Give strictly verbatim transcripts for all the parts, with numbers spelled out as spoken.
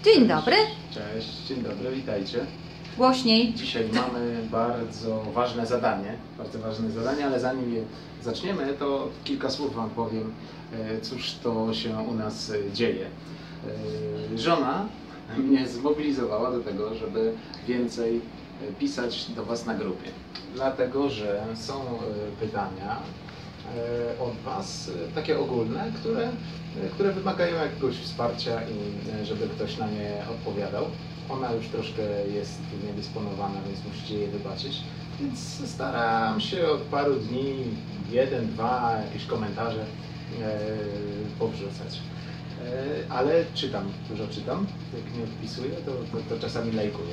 Dzień dobry. Cześć, dzień dobry, witajcie. Głośniej. Dzisiaj mamy bardzo ważne zadanie, bardzo ważne zadanie, ale zanim je zaczniemy, to kilka słów Wam powiem, cóż to się u nas dzieje. Żona mnie zmobilizowała do tego, żeby więcej pisać do Was na grupie, dlatego że są pytania od Was, takie ogólne, które, które wymagają jakiegoś wsparcia i żeby ktoś na nie odpowiadał. Ona już troszkę jest niedysponowana, więc musicie jej wybaczyć. Więc staram się od paru dni, jeden, dwa jakieś komentarze e, powrzucać. E, ale czytam, dużo czytam. Jak nie odpisuję, to, to, to czasami lajkuję.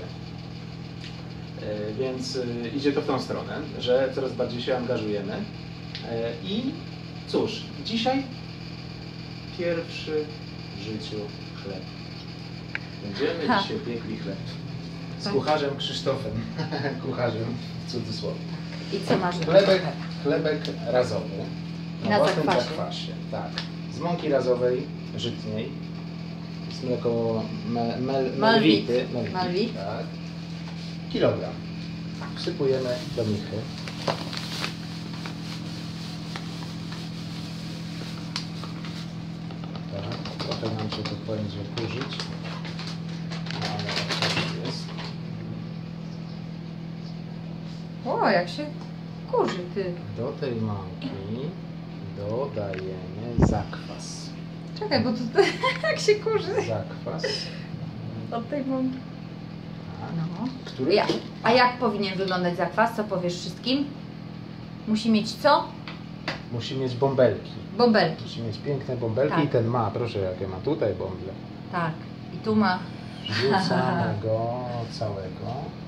E, więc e, idzie to w tą stronę, że coraz bardziej się angażujemy. E, I cóż, dzisiaj pierwszy w życiu chleb. Będziemy ha. dzisiaj piekli chleb z kucharzem Krzysztofem, kucharzem w cudzysłowie. I co masz? Chlebek, chlebek razowy, na, na własnym zakwasie. zakwasie. Tak. Z mąki razowej, żytniej, z mleko me, me, melwity, melwity, tak. Kilogram. Wsypujemy do michy. Tak. Trochę nam się to będzie kurzyć. O, jak się kurzy, ty. Do tej mąki dodajemy zakwas. Czekaj, bo to jak się kurzy. Zakwas. Od tej mąki. Tak. No. Który? Ja. A jak powinien wyglądać zakwas? Co powiesz wszystkim? Musi mieć co? Musi mieć bąbelki. Bąbelki. Musi mieć piękne bąbelki tak. I ten ma, proszę jakie ma tutaj bąble. Tak. I tu ma. Wrzucamy go całego.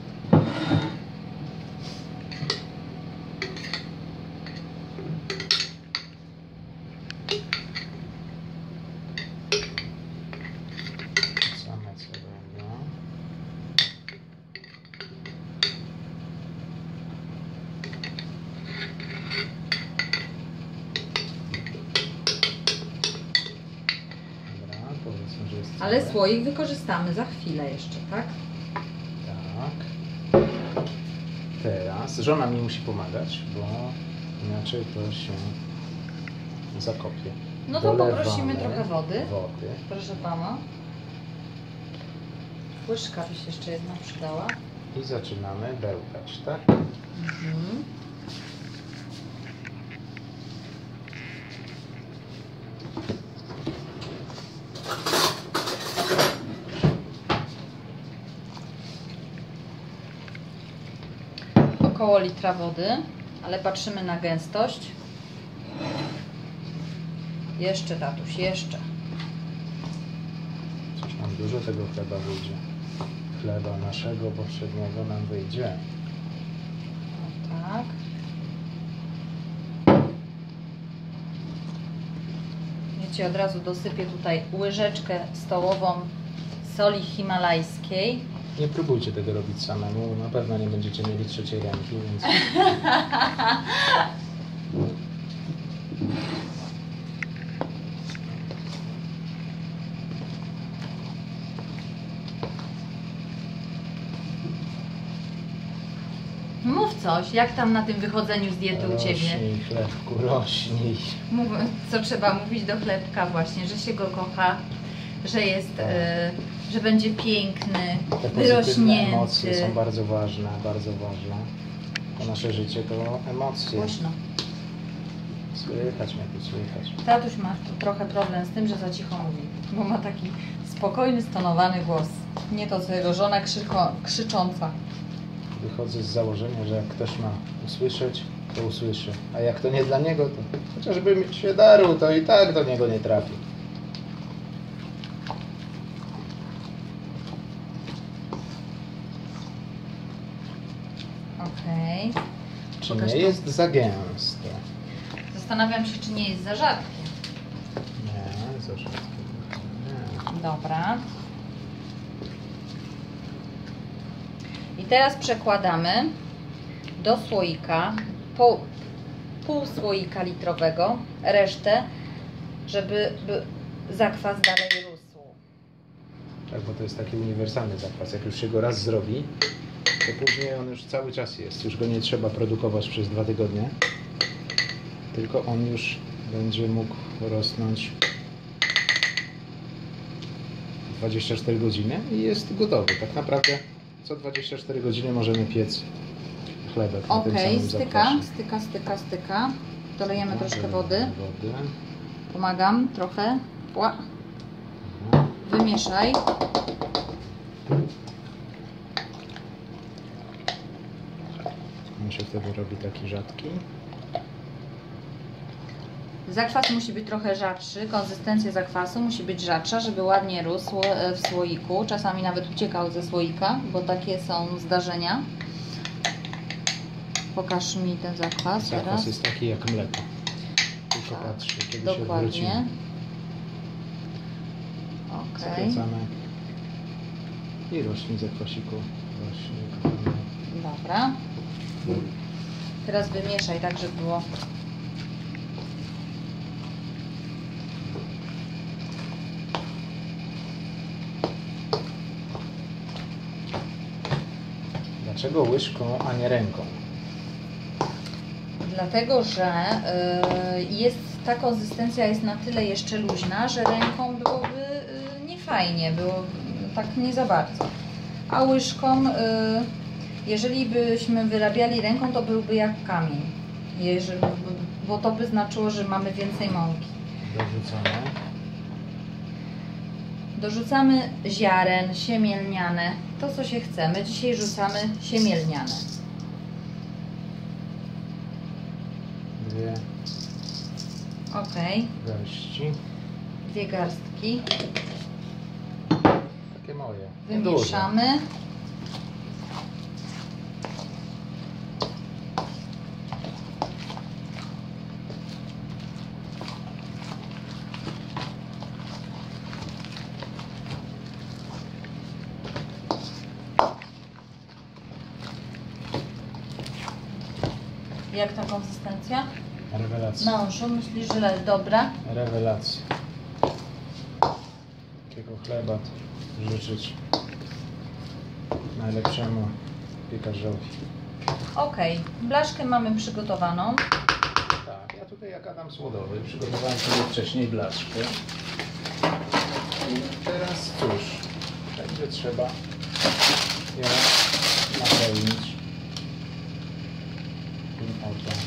Ale słoik wykorzystamy za chwilę jeszcze, tak? Tak. Teraz żona mi musi pomagać, bo inaczej to się zakopie. No to Dolewamy poprosimy trochę wody. wody. Proszę pana. Łyżka by się jeszcze jedna przydała. I zaczynamy bełkać, tak? Mhm. Około litra wody, ale patrzymy na gęstość. Jeszcze, tatuś, jeszcze. Coś nam dużo tego chleba wyjdzie. Chleba naszego poprzedniego nam wyjdzie. O, tak. Wiecie, od razu dosypię tutaj łyżeczkę stołową soli himalajskiej. Nie próbujcie tego robić samemu, na pewno nie będziecie mieli trzeciej ręki, więc... Mów coś, jak tam na tym wychodzeniu z diety u Ciebie? Rośnij, chlebku, rośnij. Mów, co trzeba mówić do chlebka właśnie, że się go kocha, że jest, tak. y, że będzie piękny, Te wyrośnięty. emocje są bardzo ważne, bardzo ważne. To nasze życie to emocje. Głośno. Słychać mnie tu, słychać. Tatuś ma trochę problem z tym, że za cicho mówi, bo ma taki spokojny, stonowany głos. Nie to co jego żona krzyko, krzycząca. Wychodzę z założenia, że jak ktoś ma usłyszeć, to usłyszy. A jak to nie dla niego, to chociażby się darł, to i tak do niego nie trafi. Okej. Okay. Czy Pokaż nie to. Jest za gęsto? Zastanawiam się, czy nie jest za rzadkie. Nie, za rzadkie. Nie. Dobra. I teraz przekładamy do słoika pół, pół słoika litrowego, resztę, żeby by zakwas dalej rósł. Tak, bo to jest taki uniwersalny zakwas. Jak już się go raz zrobi, to później on już cały czas jest. Już go nie trzeba produkować przez dwa tygodnie, tylko on już będzie mógł rosnąć dwadzieścia cztery godziny i jest gotowy. Tak naprawdę co dwadzieścia cztery godziny możemy piec chlebek na tym Okej, samym styka, zakwasie. styka, styka, styka. Dolejemy No, troszkę dolejemy wody. wody. Pomagam trochę. Ła. Mhm. Wymieszaj. On się wtedy robi taki rzadki. Zakwas musi być trochę rzadszy, konsystencja zakwasu musi być rzadsza, żeby ładnie rósł w słoiku. Czasami nawet uciekał ze słoika, bo takie są zdarzenia. Pokaż mi ten zakwas, Zakwas teraz. jest taki jak mleko. Tylko Tak, patrzcie, kiedy się dokładnie. odwrócimy. Okej. Zakręcamy i rośnie zakwasiku. Rośnie, kochane. Dobra. Teraz wymieszaj tak, żeby było. Dlaczego łyżką, a nie ręką? Dlatego, że y, jest ta konsystencja jest na tyle jeszcze luźna, że ręką byłoby y, niefajnie, było tak nie za bardzo. A łyżką, y, jeżeli byśmy wyrabiali ręką, to byłby jak kamień. Jeżeli, bo to by znaczyło, że mamy więcej mąki. Dorzucamy. Dorzucamy ziaren, siemię lniane, to co się chcemy. Dzisiaj rzucamy siemię lniane. Dwie Ok, garści. dwie garstki. Takie moje. Wymieszamy. Jak ta konsystencja? Rewelacja. Mężu, myślisz, że dobra? Rewelacja. Takiego chleba życzyć najlepszemu piekarzowi. Ok, blaszkę mamy przygotowaną. Tak, ja tutaj jak Adam Słodowy przygotowałem sobie wcześniej blaszkę. I teraz cóż, będzie trzeba ją napełnić tym oto.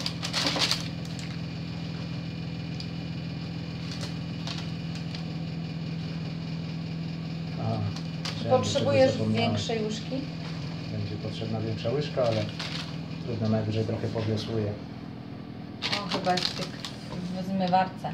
A, chciałem, Potrzebujesz żeby zapomniałem. większej łyżki? Będzie potrzebna większa łyżka, ale trudno, najwyżej trochę powiosłuję. O, chyba jest tych w zmywarce.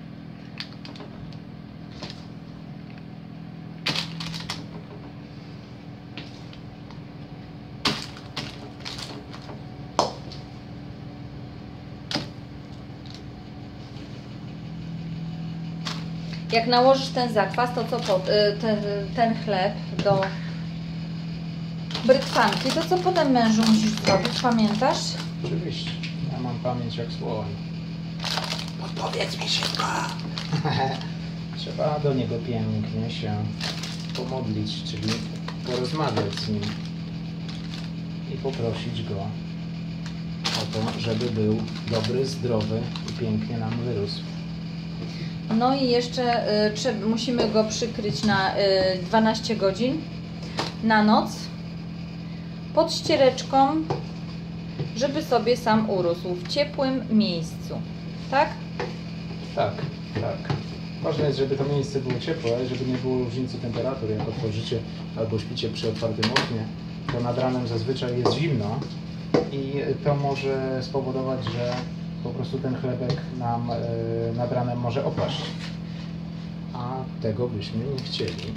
Jak nałożysz ten zakwas, to co pod, ten, ten chleb do brytwanki, to co potem, mężu, musisz zrobić, pamiętasz? Oczywiście, ja mam pamięć jak słoń. Podpowiedz mi szybko! Trzeba do niego pięknie się pomodlić, czyli porozmawiać z nim i poprosić go o to, żeby był dobry, zdrowy i pięknie nam wyrósł. No i jeszcze y, trzeba, musimy go przykryć na y, dwanaście godzin na noc pod ściereczką, żeby sobie sam urósł w ciepłym miejscu. Tak? Tak, tak. Ważne jest, żeby to miejsce było ciepłe, żeby nie było różnicy temperatur. Jak otworzycie albo śpicie przy otwartym oknie, to nad ranem zazwyczaj jest zimno i to może spowodować, że po prostu ten chlebek nam e, nad ranem może opaść. A tego byśmy nie chcieli.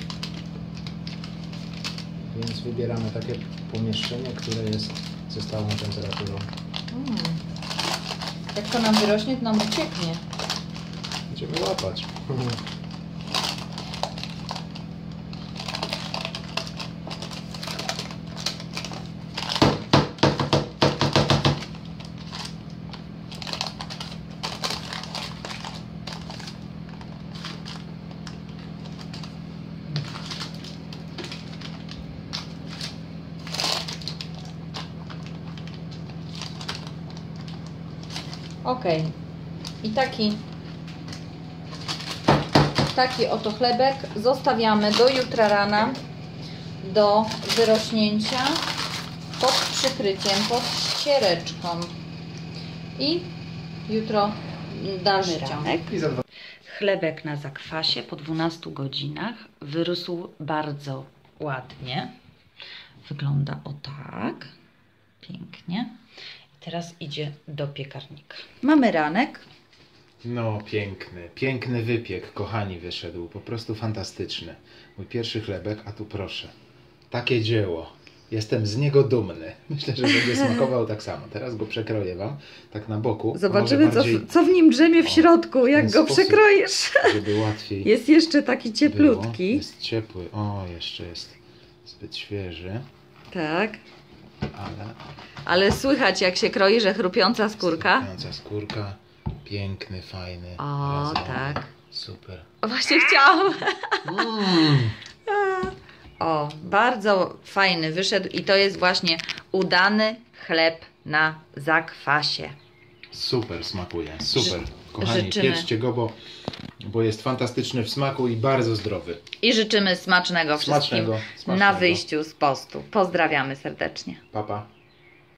Więc wybieramy takie pomieszczenie, które jest ze stałą temperaturą. Mm. Jak to nam wyrośnie, to nam ucieknie. Będziemy łapać. Ok. I taki, taki oto chlebek zostawiamy do jutra rana, do wyrośnięcia pod przykryciem, pod ściereczką. I jutro dalszy ciąg. Chlebek na zakwasie po dwunastu godzinach wyrósł bardzo ładnie. Wygląda o tak. Pięknie. Teraz idzie do piekarnika. Mamy ranek. No piękny, piękny wypiek, kochani, wyszedł. Po prostu fantastyczny. Mój pierwszy chlebek, a tu proszę. Takie dzieło. Jestem z niego dumny. Myślę, że będzie smakował tak samo. Teraz go przekroję wam, tak na boku. Zobaczymy, bardziej... co, w, co w nim drzemie w o, środku, w jak go sposób, przekroisz. Żeby łatwiej Jest jeszcze taki cieplutki. było. Jest ciepły. O, jeszcze jest zbyt świeży. Tak. Ale... Ale słychać, jak się kroi, że chrupiąca skórka. Chrupiąca skórka. Piękny, fajny. O, razowy. tak. Super. Właśnie chciałam. Mm. O, bardzo fajny wyszedł i to jest właśnie udany chleb na zakwasie. Super smakuje, super. Kochani, życzymy. pieczcie go, bo, bo jest fantastyczny w smaku i bardzo zdrowy. I życzymy smacznego wszystkim Smacznego, smacznego. na wyjściu z postu. Pozdrawiamy serdecznie. Pa, pa.